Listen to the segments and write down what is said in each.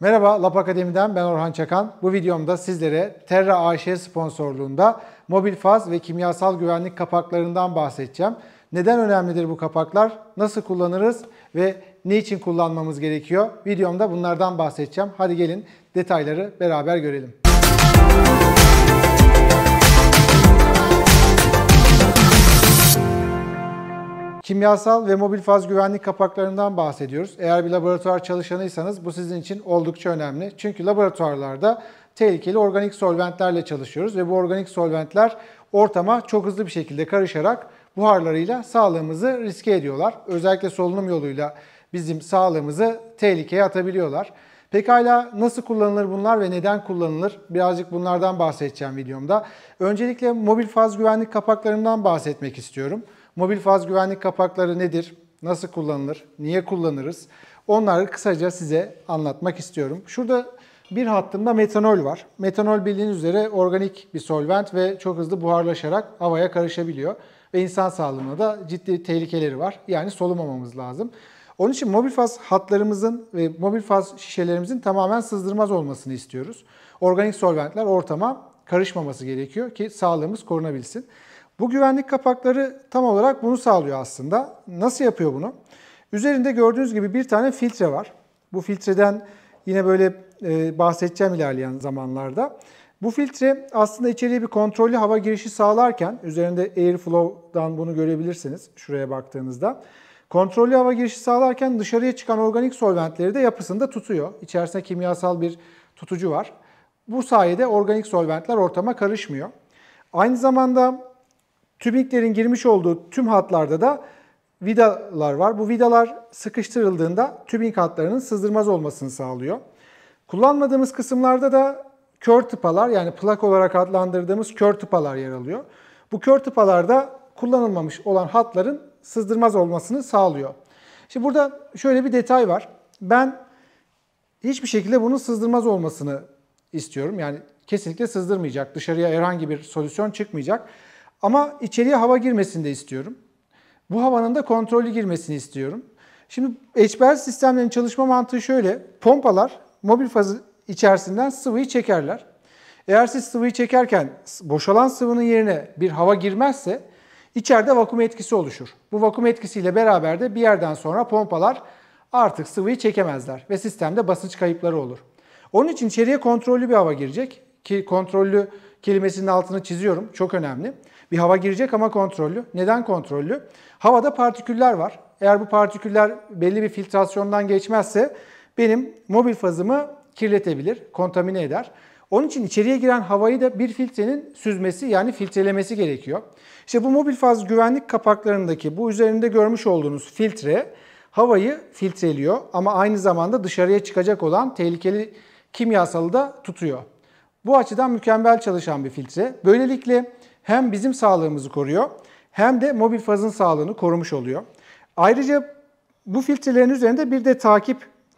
Merhaba, Lab Akademi'den ben Orhan Çakan. Bu videomda sizlere Terra AŞ sponsorluğunda mobil faz ve kimyasal güvenlik kapaklarından bahsedeceğim. Neden önemlidir bu kapaklar, nasıl kullanırız ve ne için kullanmamız gerekiyor? Videomda bunlardan bahsedeceğim. Hadi gelin detayları beraber görelim. Kimyasal ve mobil faz güvenlik kapaklarından bahsediyoruz. Eğer bir laboratuvar çalışanıysanız bu sizin için oldukça önemli. Çünkü laboratuvarlarda tehlikeli organik solventlerle çalışıyoruz ve bu organik solventler ortama çok hızlı bir şekilde karışarak buharlarıyla sağlığımızı riske ediyorlar. Özellikle solunum yoluyla bizim sağlığımızı tehlikeye atabiliyorlar. Pekala nasıl kullanılır bunlar ve neden kullanılır? Birazcık bunlardan bahsedeceğim videomda. Öncelikle mobil faz güvenlik kapaklarından bahsetmek istiyorum. Mobil faz güvenlik kapakları nedir? Nasıl kullanılır? Niye kullanırız? Onları kısaca size anlatmak istiyorum. Şurada bir hattımda metanol var. Metanol bildiğiniz üzere organik bir solvent ve çok hızlı buharlaşarak havaya karışabiliyor. Ve insan sağlığına da ciddi tehlikeleri var. Yani solumamamız lazım. Onun için mobil faz hatlarımızın ve mobil faz şişelerimizin tamamen sızdırmaz olmasını istiyoruz. Organik solventler ortama karışmaması gerekiyor ki sağlığımız korunabilsin. Bu güvenlik kapakları tam olarak bunu sağlıyor aslında. Nasıl yapıyor bunu? Üzerinde gördüğünüz gibi bir tane filtre var. Bu filtreden yine böyle bahsedeceğim ilerleyen zamanlarda. Bu filtre aslında içeriye bir kontrollü hava girişi sağlarken, üzerinde Airflow'dan bunu görebilirsiniz şuraya baktığınızda. Kontrollü hava girişi sağlarken dışarıya çıkan organik solventleri de yapısında tutuyor. İçerisinde kimyasal bir tutucu var. Bu sayede organik solventler ortama karışmıyor. Aynı zamanda tübinglerin girmiş olduğu tüm hatlarda da vidalar var. Bu vidalar sıkıştırıldığında tübing hatlarının sızdırmaz olmasını sağlıyor. Kullanmadığımız kısımlarda da kör tıpalar, yani plak olarak adlandırdığımız kör tıpalar yer alıyor. Bu kör tıpalarda kullanılmamış olan hatların sızdırmaz olmasını sağlıyor. Şimdi burada şöyle bir detay var. Ben hiçbir şekilde bunun sızdırmaz olmasını istiyorum. Yani kesinlikle sızdırmayacak. Dışarıya herhangi bir solüsyon çıkmayacak. Ama içeriye hava girmesini de istiyorum. Bu havanın da kontrollü girmesini istiyorum. Şimdi HPLC sistemlerin çalışma mantığı şöyle. Pompalar mobil fazı içerisinden sıvıyı çekerler. Eğer siz sıvıyı çekerken boşalan sıvının yerine bir hava girmezse içeride vakum etkisi oluşur. Bu vakum etkisiyle beraber de bir yerden sonra pompalar artık sıvıyı çekemezler ve sistemde basınç kayıpları olur. Onun için içeriye kontrollü bir hava girecek ki kontrollü kelimesinin altını çiziyorum. Çok önemli. Bir hava girecek ama kontrollü. Neden kontrollü? Havada partiküller var. Eğer bu partiküller belli bir filtrasyondan geçmezse benim mobil fazımı kirletebilir, kontamine eder. Onun için içeriye giren havayı da bir filtrenin süzmesi, yani filtrelemesi gerekiyor. İşte bu mobil faz güvenlik kapaklarındaki bu üzerinde görmüş olduğunuz filtre havayı filtreliyor ama aynı zamanda dışarıya çıkacak olan tehlikeli kimyasalı da tutuyor. Bu açıdan mükemmel çalışan bir filtre. Böylelikle hem bizim sağlığımızı koruyor hem de mobil fazın sağlığını korumuş oluyor. Ayrıca bu filtrelerin üzerinde bir de takip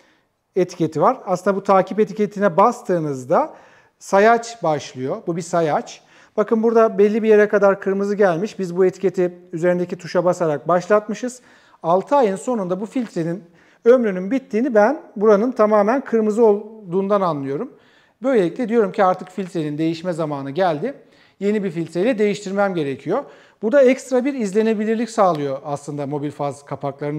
etiketi var. Aslında bu takip etiketine bastığınızda sayaç başlıyor. Bu bir sayaç. Bakın burada belli bir yere kadar kırmızı gelmiş. Biz bu etiketi üzerindeki tuşa basarak başlatmışız. 6 ayın sonunda bu filtrenin ömrünün bittiğini ben buranın tamamen kırmızı olduğundan anlıyorum. Böylelikle diyorum ki artık filtrenin değişme zamanı geldi. Yeni bir filtreyle değiştirmem gerekiyor. Bu da ekstra bir izlenebilirlik sağlıyor aslında mobil faz kapaklarının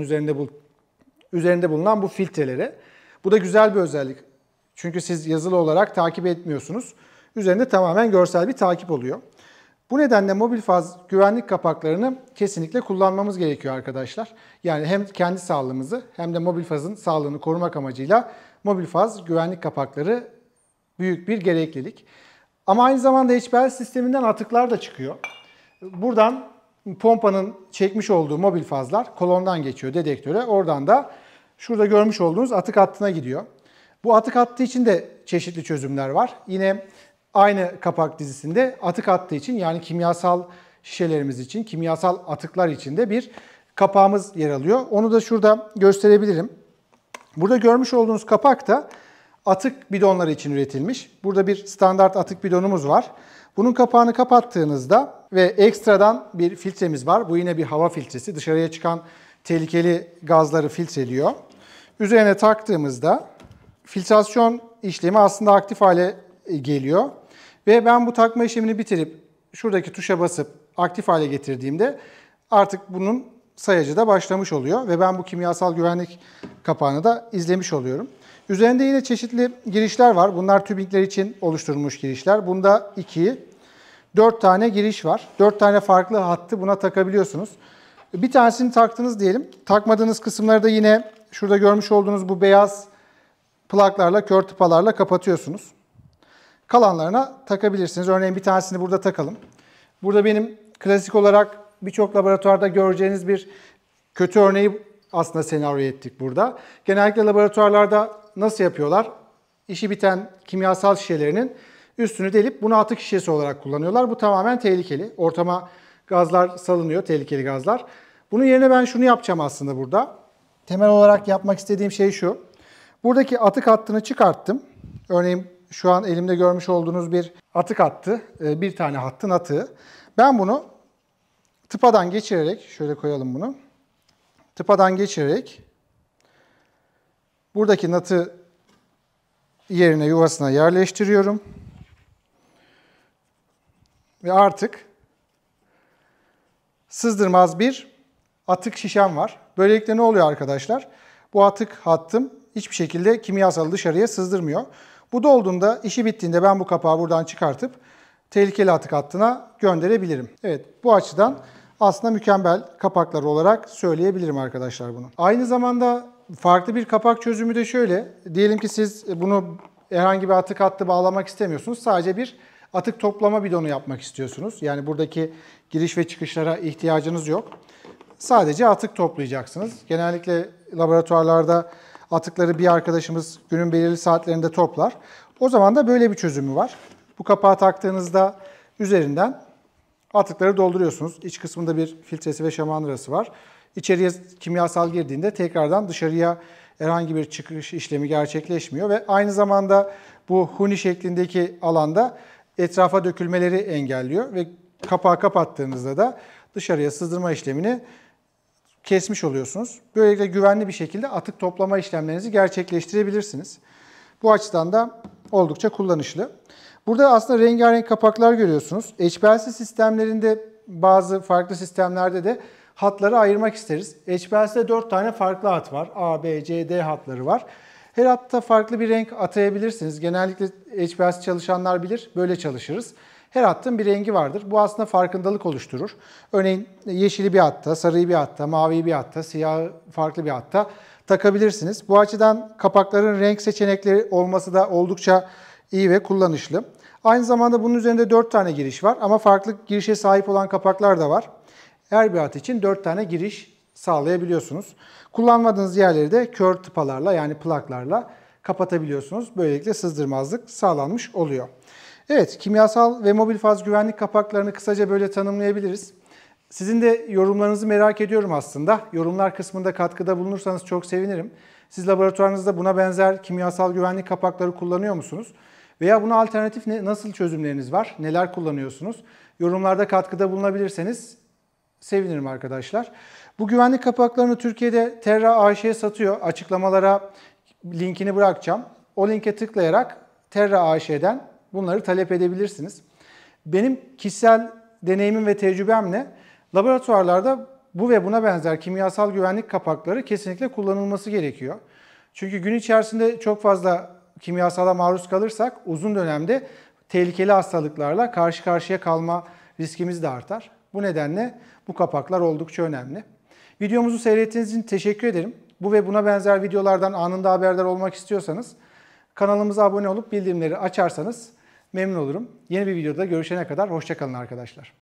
üzerinde bulunan bu filtrelere. Bu da güzel bir özellik. Çünkü siz yazılı olarak takip etmiyorsunuz. Üzerinde tamamen görsel bir takip oluyor. Bu nedenle mobil faz güvenlik kapaklarını kesinlikle kullanmamız gerekiyor arkadaşlar. Yani hem kendi sağlığımızı hem de mobil fazın sağlığını korumak amacıyla mobil faz güvenlik kapakları büyük bir gereklilik. Ama aynı zamanda HPLC sisteminden atıklar da çıkıyor. Buradan pompanın çekmiş olduğu mobil fazlar kolondan geçiyor dedektöre. Oradan da şurada görmüş olduğunuz atık hattına gidiyor. Bu atık hattı için de çeşitli çözümler var. Yine aynı kapak dizisinde atık hattı için, yani kimyasal şişelerimiz için, kimyasal atıklar için de bir kapağımız yer alıyor. Onu da şurada gösterebilirim. Burada görmüş olduğunuz kapak da atık bidonları için üretilmiş. Burada bir standart atık bidonumuz var. Bunun kapağını kapattığınızda ve ekstradan bir filtremiz var. Bu yine bir hava filtresi. Dışarıya çıkan tehlikeli gazları filtreliyor. Üzerine taktığımızda filtrasyon işlemi aslında aktif hale geliyor. Ve ben bu takma işlemini bitirip şuradaki tuşa basıp aktif hale getirdiğimde artık bunun sayacı da başlamış oluyor. Ve ben bu kimyasal güvenlik kapağını da izlemiş oluyorum. Üzerinde yine çeşitli girişler var. Bunlar tübingler için oluşturulmuş girişler. Bunda 4 tane giriş var. 4 tane farklı hattı buna takabiliyorsunuz. Bir tanesini taktınız diyelim. Takmadığınız kısımları da yine şurada görmüş olduğunuz bu beyaz plaklarla, kör tıpalarla kapatıyorsunuz. Kalanlarına takabilirsiniz. Örneğin bir tanesini burada takalım. Burada benim klasik olarak birçok laboratuvarda göreceğiniz bir kötü örneği aslında senaryo ettik burada. Genellikle laboratuvarlarda nasıl yapıyorlar? İşi biten kimyasal şişelerinin üstünü delip bunu atık şişesi olarak kullanıyorlar. Bu tamamen tehlikeli. Ortama gazlar salınıyor, tehlikeli gazlar. Bunun yerine ben şunu yapacağım aslında burada. Temel olarak yapmak istediğim şey şu. Buradaki atık hattını çıkarttım. Örneğin şu an elimde görmüş olduğunuz bir atık hattı. Bir tane hattın atığı. Ben bunu tıpadan geçirerek, şöyle koyalım bunu. Tıpadan geçirerek buradaki natı yerine, yuvasına yerleştiriyorum. Ve artık sızdırmaz bir atık şişem var. Böylelikle ne oluyor arkadaşlar? Bu atık hattım hiçbir şekilde kimyasalı dışarıya sızdırmıyor. Bu dolduğunda, işi bittiğinde ben bu kapağı buradan çıkartıp tehlikeli atık hattına gönderebilirim. Evet, bu açıdan aslında mükemmel kapaklar olarak söyleyebilirim arkadaşlar bunu. Aynı zamanda farklı bir kapak çözümü de şöyle. Diyelim ki siz bunu herhangi bir atık hattı bağlamak istemiyorsunuz. Sadece bir atık toplama bidonu yapmak istiyorsunuz. Yani buradaki giriş ve çıkışlara ihtiyacınız yok. Sadece atık toplayacaksınız. Genellikle laboratuvarlarda atıkları bir arkadaşımız günün belirli saatlerinde toplar. O zaman da böyle bir çözümü var. Bu kapağı taktığınızda üzerinden atıkları dolduruyorsunuz. İç kısmında bir filtresi ve şamandırası var. İçeriye kimyasal girdiğinde tekrardan dışarıya herhangi bir çıkış işlemi gerçekleşmiyor ve aynı zamanda bu huni şeklindeki alanda etrafa dökülmeleri engelliyor ve kapağı kapattığınızda da dışarıya sızdırma işlemini kesmiş oluyorsunuz. Böylelikle güvenli bir şekilde atık toplama işlemlerinizi gerçekleştirebilirsiniz. Bu açıdan da oldukça kullanışlı. Burada aslında rengarenk kapaklar görüyorsunuz. HPLC sistemlerinde bazı farklı sistemlerde de hatları ayırmak isteriz. HPLC'de 4 tane farklı hat var. A, B, C, D hatları var. Her hatta farklı bir renk atayabilirsiniz. Genellikle HPLC çalışanlar bilir, böyle çalışırız. Her hattın bir rengi vardır. Bu aslında farkındalık oluşturur. Örneğin yeşili bir hatta, sarıyı bir hatta, maviyi bir hatta, siyahı farklı bir hatta takabilirsiniz. Bu açıdan kapakların renk seçenekleri olması da oldukça iyi ve kullanışlı. Aynı zamanda bunun üzerinde 4 tane giriş var ama farklı girişe sahip olan kapaklar da var. Her bir hat için 4 tane giriş sağlayabiliyorsunuz. Kullanmadığınız yerleri de kör tıpalarla yani plaklarla kapatabiliyorsunuz. Böylelikle sızdırmazlık sağlanmış oluyor. Evet, kimyasal ve mobil faz güvenlik kapaklarını kısaca böyle tanımlayabiliriz. Sizin de yorumlarınızı merak ediyorum aslında. Yorumlar kısmında katkıda bulunursanız çok sevinirim. Siz laboratuvarınızda buna benzer kimyasal güvenlik kapakları kullanıyor musunuz? Veya buna alternatif nasıl çözümleriniz var? Neler kullanıyorsunuz? Yorumlarda katkıda bulunabilirseniz sevinirim arkadaşlar. Bu güvenlik kapaklarını Türkiye'de Terra AŞ'ye satıyor. Açıklamalara linkini bırakacağım. O linke tıklayarak Terra AŞ'den bunları talep edebilirsiniz. Benim kişisel deneyimim ve tecrübemle laboratuvarlarda bu ve buna benzer kimyasal güvenlik kapakları kesinlikle kullanılması gerekiyor. Çünkü gün içerisinde çok fazla kimyasala maruz kalırsak uzun dönemde tehlikeli hastalıklarla karşı karşıya kalma riskimiz de artar. Bu nedenle bu kapaklar oldukça önemli. Videomuzu seyrettiğiniz için teşekkür ederim. Bu ve buna benzer videolardan anında haberdar olmak istiyorsanız kanalımıza abone olup bildirimleri açarsanız memnun olurum. Yeni bir videoda görüşene kadar hoşça kalın arkadaşlar.